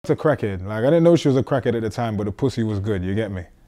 a crackhead. Like, I didn't know she was a crackhead at the time, but the pussy was good. You get me?